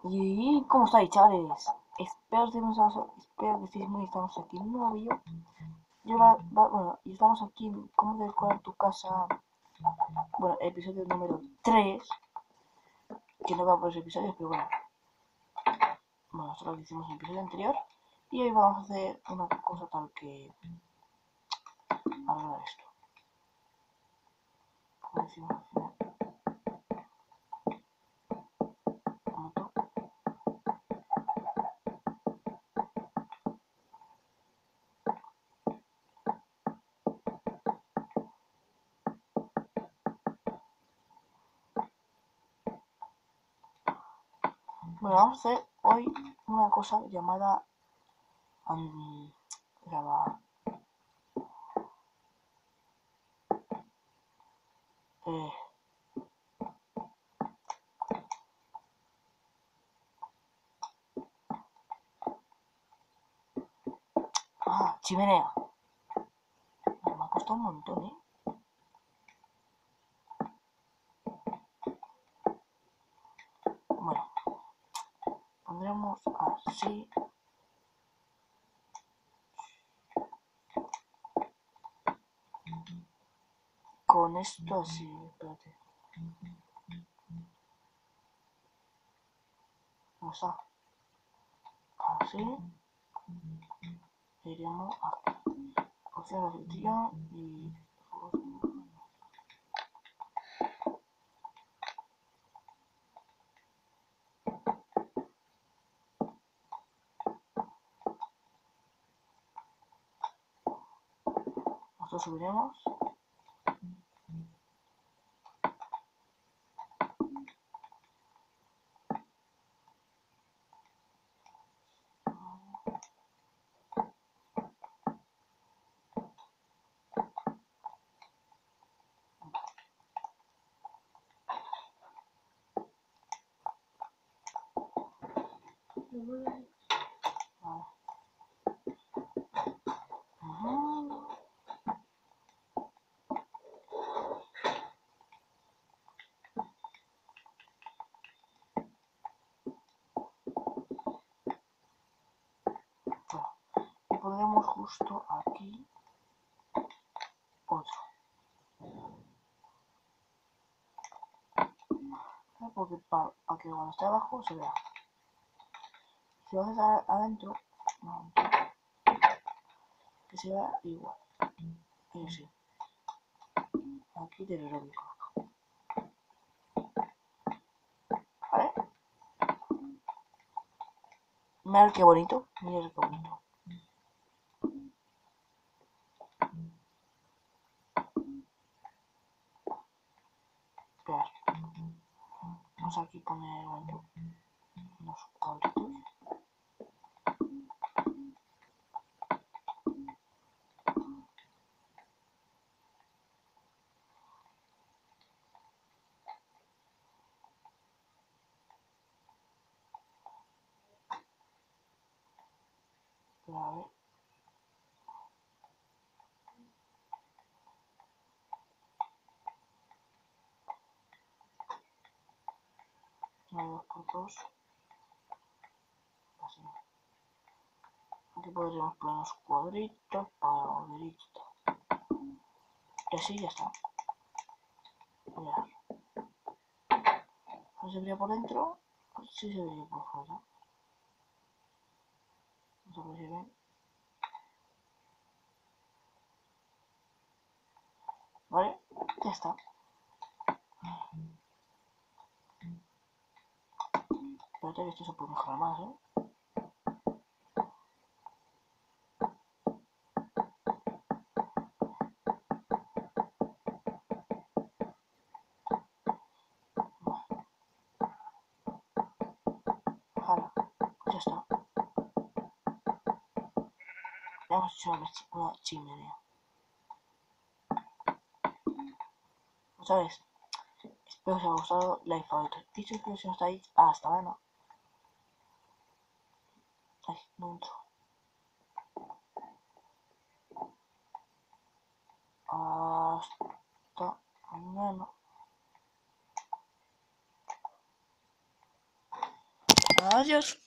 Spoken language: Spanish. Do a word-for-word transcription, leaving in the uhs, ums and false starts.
Y ¿cómo estáis, chavales? Espero que, nos- espero que estéis muy bien. Estamos aquí en un nuevo vídeo. Yo va, va- bueno, y estamos aquí en cómo decorar tu casa. Bueno, episodio número tres. Que no va por los episodios, pero bueno. Bueno, esto es lo que hicimos en el episodio anterior. Y hoy vamos a hacer una cosa tal que arreglar esto. Como decimos al final. Un momento. Bueno, vamos a hacer hoy una cosa llamada. Um, llamada eh, ah, chimenea. Me ha costado un montón, ¿eh? Bueno, pondremos así. Con esto así, espérate. ¿Cómo está? Así. Iríamos aquí. Opción de selección y. Nosotros subiremos. Vale. Ujú. Bueno, y pondremos justo aquí otro. ¿Vale? Porque para pa que cuando esté abajo se vea. Si lo haces adentro, no, que se vea igual. Y así. Aquí te lo ubico. ¿Vale? Mirad qué bonito. Mirad qué bonito. Esperad. Vamos aquí a poner bueno, unos cuadritos. Pero a ver. Una dos por dos. Así. Aquí podríamos poner unos cuadritos para volver esto. Y así ya está. Mirad. No se vería por dentro. Sí se vería por fuera. No sé si se ven. Vale, ya está. Espérate que esto se puede mejorar más, ¿eh? Ojalá. Ya está. Ya hemos hecho una, una chimenea. ¿Sabes? Espero que os haya gustado. Like, favorito. Dicho que si no estáis, hasta mañana. Ay, no entro. Hasta mañana. Adiós.